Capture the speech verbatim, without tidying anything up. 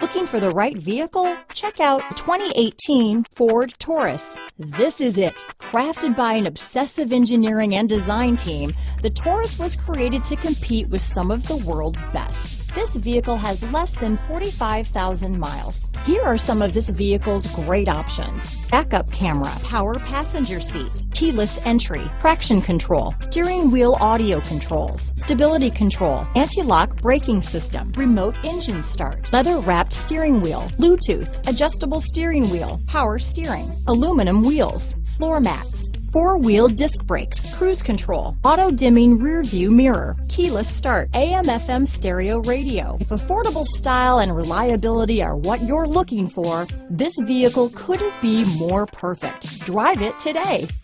Looking for the right vehicle? Check out twenty eighteen Ford Taurus. This is it. Crafted by an obsessive engineering and design team, the Taurus was created to compete with some of the world's best. This vehicle has less than forty-five thousand miles. Here are some of this vehicle's great options: backup camera, power passenger seat, keyless entry, traction control, steering wheel audio controls, stability control, anti-lock braking system, remote engine start, leather-wrapped steering wheel, Bluetooth, adjustable steering wheel, power steering, aluminum wheels, floor mats, four-wheel disc brakes, cruise control, auto-dimming rear-view mirror, keyless start, A M F M stereo radio. If affordable style and reliability are what you're looking for, this vehicle couldn't be more perfect. Drive it today.